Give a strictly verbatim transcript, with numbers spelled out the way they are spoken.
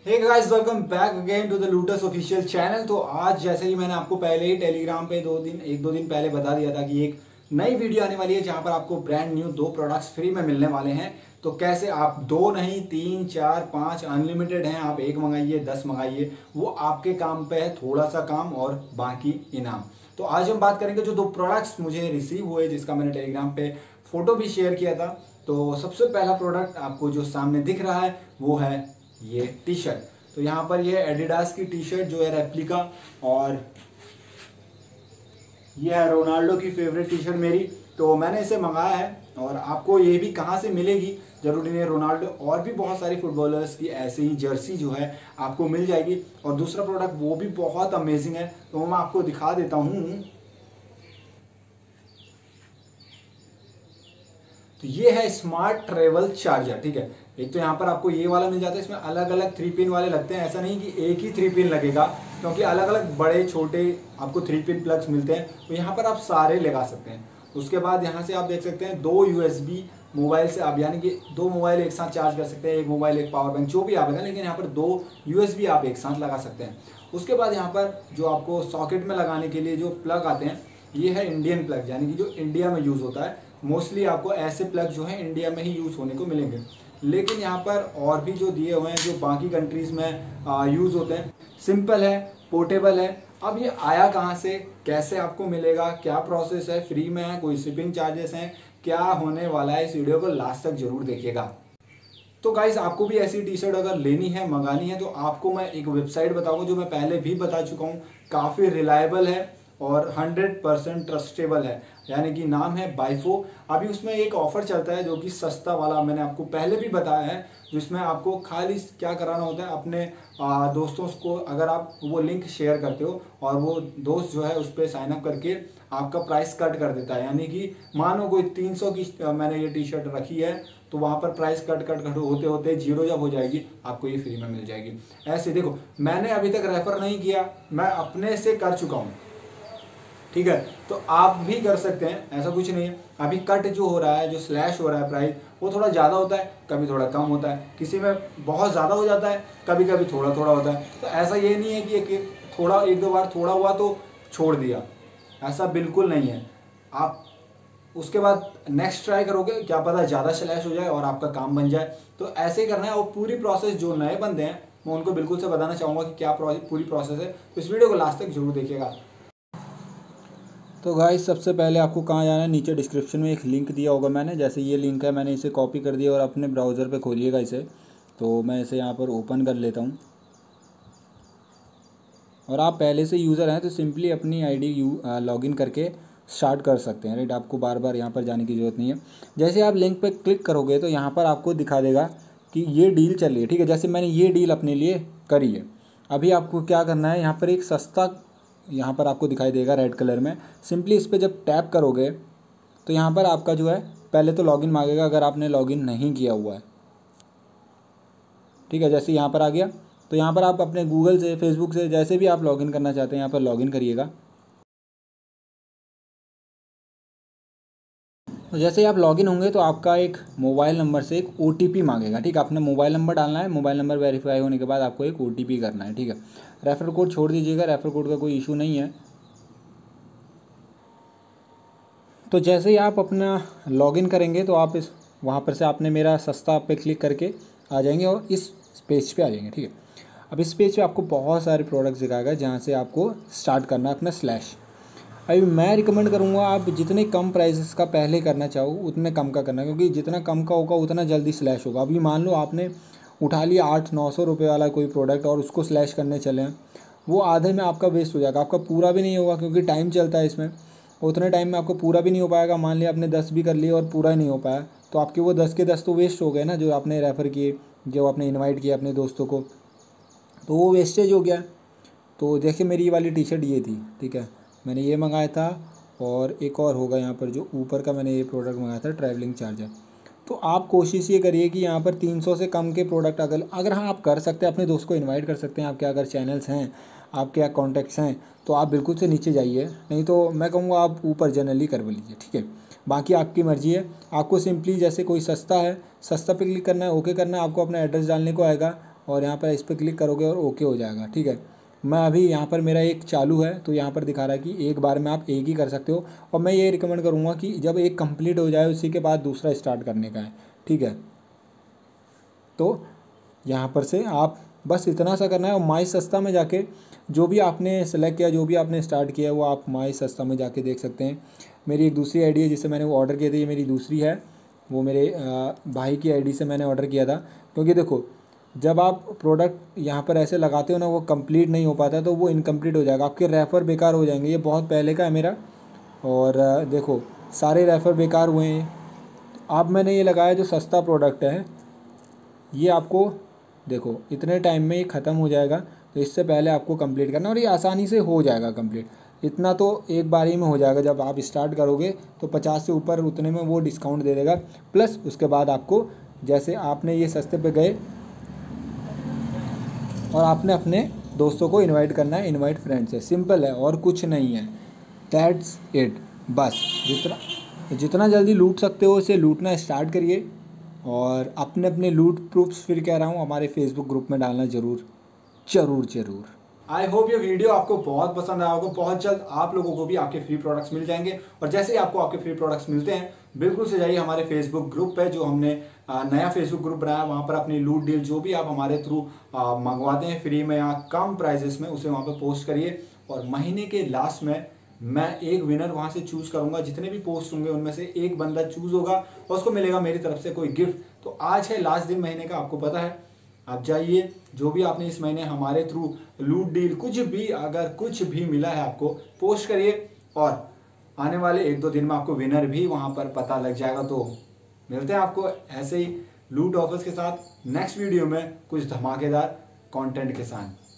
Hey guys, welcome back again to the Lotus official channel. तो आज जैसे ही मैंने आपको पहले ही टेलीग्राम पे दो दिन एक दो दिन पहले बता दिया था कि एक नई वीडियो आने वाली है जहां पर आपको ब्रांड न्यू दो प्रोडक्ट्स फ्री में मिलने वाले हैं। तो कैसे आप दो नहीं तीन चार पाँच अनलिमिटेड हैं, आप एक मंगाइए दस मंगाइए, वो आपके काम पे है, थोड़ा सा काम और बाकी इनाम। तो आज हम बात करेंगे जो दो प्रोडक्ट्स मुझे रिसीव हुए, जिसका मैंने टेलीग्राम पे फोटो भी शेयर किया था। तो सबसे पहला प्रोडक्ट आपको जो सामने दिख रहा है वो है ये टी शर्ट। तो यहाँ पर ये एडिडास की टी शर्ट जो है रेप्लिका, और ये है रोनाल्डो की फेवरेट टी शर्ट मेरी। तो मैंने इसे मंगाया है और आपको ये भी कहाँ से मिलेगी जरूरी नहीं है, रोनाल्डो और भी बहुत सारी फुटबॉलर्स की ऐसे ही जर्सी जो है आपको मिल जाएगी। और दूसरा प्रोडक्ट वो भी बहुत अमेजिंग है, तो मैं आपको दिखा देता हूँ। तो ये है स्मार्ट ट्रेवल चार्जर। ठीक है, एक तो यहाँ पर आपको ये वाला मिल जाता है, इसमें अलग अलग थ्री पिन वाले लगते हैं। ऐसा नहीं कि एक ही थ्री पिन लगेगा, क्योंकि अलग अलग बड़े छोटे आपको थ्री पिन प्लग्स मिलते हैं। तो यहाँ पर आप सारे लगा सकते हैं। उसके बाद यहाँ से आप देख सकते हैं दो यूएसबी मोबाइल से आप, यानी कि दो मोबाइल एक साथ चार्ज कर सकते हैं, एक मोबाइल एक पावर बैंक जो भी आएगा, लेकिन यहाँ पर दो यूएसबी आप एक साथ लगा सकते हैं। उसके बाद यहाँ पर जो आपको सॉकेट में लगाने के लिए जो प्लग आते हैं, ये है इंडियन प्लग, यानी कि जो इंडिया में यूज़ होता है। मोस्टली आपको ऐसे प्लग जो है इंडिया में ही यूज़ होने को मिलेंगे, लेकिन यहाँ पर और भी जो दिए हुए हैं जो बाकी कंट्रीज़ में यूज़ होते हैं। सिंपल है, पोर्टेबल है। अब ये आया कहाँ से, कैसे आपको मिलेगा, क्या प्रोसेस है, फ्री में है, कोई शिपिंग चार्जेस हैं, क्या होने वाला है, इस वीडियो को लास्ट तक जरूर देखिएगा। तो गाइस, आपको भी ऐसी टी शर्ट अगर लेनी है, मंगानी है, तो आपको मैं एक वेबसाइट बताऊंगा जो मैं पहले भी बता चुका हूँ, काफ़ी रिलायबल है और हंड्रेड परसेंट ट्रस्टेबल है, यानी कि नाम है बाइफो। अभी उसमें एक ऑफर चलता है जो कि सस्ता वाला, मैंने आपको पहले भी बताया है, जिसमें आपको खाली क्या कराना होता है, अपने आ, दोस्तों को अगर आप वो लिंक शेयर करते हो और वो दोस्त जो है उस पर साइन अप करके आपका प्राइस कट कर देता है। यानी कि मानो कोई तीन सौ की मैंने ये टी शर्ट रखी है, तो वहाँ पर प्राइस कट कट कट होते होते जीरो जब हो जाएगी, आपको ये फ्री में मिल जाएगी। ऐसे देखो, मैंने अभी तक रेफर नहीं किया, मैं अपने से कर चुका हूँ। ठीक है, तो आप भी कर सकते हैं, ऐसा कुछ नहीं है। अभी कट जो हो रहा है, जो स्लैश हो रहा है प्राइस, वो थोड़ा ज़्यादा होता है, कभी थोड़ा कम होता है, किसी में बहुत ज़्यादा हो जाता है, कभी कभी थोड़ा थोड़ा होता है। तो ऐसा ये नहीं है कि एक थोड़ा एक दो बार थोड़ा हुआ तो छोड़ दिया, ऐसा बिल्कुल नहीं है। आप उसके बाद नेक्स्ट ट्राई करोगे, क्या पता ज़्यादा स्लैश हो जाए और आपका काम बन जाए। तो ऐसे ही करना है। और पूरी प्रोसेस जो नए बंदे हैं मैं उनको बिल्कुल से बताना चाहूँगा कि क्या पूरी प्रोसेस है, तो इस वीडियो को लास्ट तक जरूर देखिएगा। तो गाइस, सबसे पहले आपको कहाँ जाना है, नीचे डिस्क्रिप्शन में एक लिंक दिया होगा मैंने, जैसे ये लिंक है, मैंने इसे कॉपी कर दिया और अपने ब्राउज़र पे खोलिएगा इसे। तो मैं इसे यहाँ पर ओपन कर लेता हूँ। और आप पहले से यूज़र हैं तो सिंपली अपनी आईडी यू लॉगिन करके स्टार्ट कर सकते हैं। राइट, आपको बार बार यहाँ पर जाने की ज़रूरत नहीं है। जैसे आप लिंक पर क्लिक करोगे तो यहाँ पर आपको दिखा देगा कि ये डील चल रही है। ठीक है, जैसे मैंने ये डील अपने लिए करी है। अभी आपको क्या करना है, यहाँ पर एक सस्ता, यहाँ पर आपको दिखाई देगा रेड कलर में, सिंपली इस पर जब टैप करोगे तो यहाँ पर आपका जो है पहले तो लॉगिन मांगेगा, अगर आपने लॉगिन नहीं किया हुआ है। ठीक है, जैसे यहाँ पर आ गया तो यहाँ पर आप अपने गूगल से, फेसबुक से, जैसे भी आप लॉगिन करना चाहते हैं यहाँ पर लॉगिन करिएगा। तो जैसे ही आप लॉगिन होंगे तो आपका एक मोबाइल नंबर से एक ओटीपी मांगेगा। ठीक है, आपने मोबाइल नंबर डालना है, मोबाइल नंबर वेरीफाई होने के बाद आपको एक ओटीपी करना है। ठीक है, रेफर कोड छोड़ दीजिएगा, रेफर कोड का कोई इशू नहीं है। तो जैसे ही आप अपना लॉगिन करेंगे तो आप इस वहाँ पर से आपने मेरा सस्ता पे क्लिक करके आ जाएंगे और इस पेज पे आ जाएंगे। ठीक है, अब इस पेज पे आपको बहुत सारे प्रोडक्ट्स दिखाएगा जहाँ से आपको स्टार्ट करना है अपना स्लैश। अभी मैं रिकमेंड करूँगा आप जितने कम प्राइसेस का पहले करना चाहो उतने कम का करना, क्योंकि जितना कम का होगा उतना जल्दी स्लैश होगा। अभी मान लो आपने उठा लिया आठ नौ सौ रुपये वाला कोई प्रोडक्ट और उसको स्लैश करने चले हैं, वो आधे में आपका वेस्ट हो जाएगा, आपका पूरा भी नहीं होगा, क्योंकि टाइम चलता है इसमें। उतने टाइम में आपको पूरा भी नहीं हो पाएगा। मान लिया आपने दस भी कर लिए और पूरा ही नहीं हो पाया, तो आपके वो दस के दस तो वेस्ट हो गए ना, जो आपने रेफ़र किए, जो आपने इनवाइट किया अपने दोस्तों को, तो वो वेस्टेज हो गया। तो देखिए, मेरी ये वाली टी शर्ट ये थी। ठीक है, मैंने ये मंगाया था और एक और होगा यहाँ पर जो ऊपर का मैंने ये प्रोडक्ट मंगाया था, ट्रैवलिंग चार्जर। तो आप कोशिश ये करिए कि यहाँ पर तीन सौ से कम के प्रोडक्ट अगर अगर हाँ आप कर सकते हैं, अपने दोस्त को इनवाइट कर सकते हैं, आपके अगर चैनल्स हैं, आपके यहाँ कॉन्टैक्ट्स हैं, तो आप बिल्कुल से नीचे जाइए, नहीं तो मैं कहूँगा आप ऊपर जनरली कर लीजिए। ठीक है, बाकी आपकी मर्ज़ी है। आपको सिंपली जैसे कोई सस्ता है, सस्ता पे क्लिक करना है, ओके करना है, आपको अपना एड्रेस डालने को आएगा और यहाँ पर इस पर क्लिक करोगे और ओके हो जाएगा। ठीक है, मैं अभी यहाँ पर मेरा एक चालू है तो यहाँ पर दिखा रहा है कि एक बार में आप एक ही कर सकते हो, और मैं ये रिकमेंड करूँगा कि जब एक कंप्लीट हो जाए उसी के बाद दूसरा स्टार्ट करने का है। ठीक है, तो यहाँ पर से आप बस इतना सा करना है, और माई सस्ता में जाके जो भी आपने सेलेक्ट किया, जो भी आपने स्टार्ट किया वो आप माई सस्ता में जाके देख सकते हैं। मेरी एक दूसरी आईडी है जिससे मैंने वो ऑर्डर किए थे, ये मेरी दूसरी है, वो मेरे भाई की आईडी से मैंने ऑर्डर किया था। क्योंकि देखो जब आप प्रोडक्ट यहाँ पर ऐसे लगाते हो ना, वो कंप्लीट नहीं हो पाता तो वो इनकम्प्लीट हो जाएगा, आपके रेफ़र बेकार हो जाएंगे। ये बहुत पहले का है मेरा, और देखो सारे रेफ़र बेकार हुए हैं। अब मैंने ये लगाया जो सस्ता प्रोडक्ट है, ये आपको देखो इतने टाइम में ये ख़त्म हो जाएगा, तो इससे पहले आपको कंप्लीट करना, और ये आसानी से हो जाएगा कंप्लीट। इतना तो एक बार ही में हो जाएगा, जब आप स्टार्ट करोगे तो पचास से ऊपर उतने में वो डिस्काउंट दे देगा। प्लस उसके बाद आपको जैसे आपने ये सस्ते पे गए और आपने अपने दोस्तों को इनवाइट करना है, इनवाइट फ्रेंड्स है, सिंपल है और कुछ नहीं है, दैट्स इट। बस जितना जितना जल्दी लूट सकते हो इसे लूटना स्टार्ट करिए, और अपने अपने लूट प्रूफ्स फिर कह रहा हूँ हमारे फेसबुक ग्रुप में डालना ज़रूर ज़रूर ज़रूर। आई होप ये वीडियो आपको बहुत पसंद आया होगा। बहुत जल्द आप लोगों को भी आपके फ्री प्रोडक्ट्स मिल जाएंगे, और जैसे ही आपको आपके फ्री प्रोडक्ट्स मिलते हैं बिल्कुल से जाइए हमारे फेसबुक ग्रुप पे, जो हमने नया फेसबुक ग्रुप बनाया। वहाँ पर अपनी लूट डील जो भी आप हमारे थ्रू मंगवाते हैं फ्री में या कम प्राइजेस में, उसे वहाँ पर पोस्ट करिए, और महीने के लास्ट में मैं एक विनर वहाँ से चूज करूंगा। जितने भी पोस्ट होंगे उनमें से एक बंदा चूज होगा और उसको मिलेगा मेरी तरफ से कोई गिफ्ट। तो आज है लास्ट दिन महीने का, आपको पता है। आप जाइए, जो भी आपने इस महीने हमारे थ्रू लूट डील कुछ भी अगर कुछ भी मिला है आपको पोस्ट करिए, और आने वाले एक दो दिन में आपको विनर भी वहां पर पता लग जाएगा। तो मिलते हैं आपको ऐसे ही लूट ऑफर्स के साथ नेक्स्ट वीडियो में कुछ धमाकेदार कंटेंट के साथ।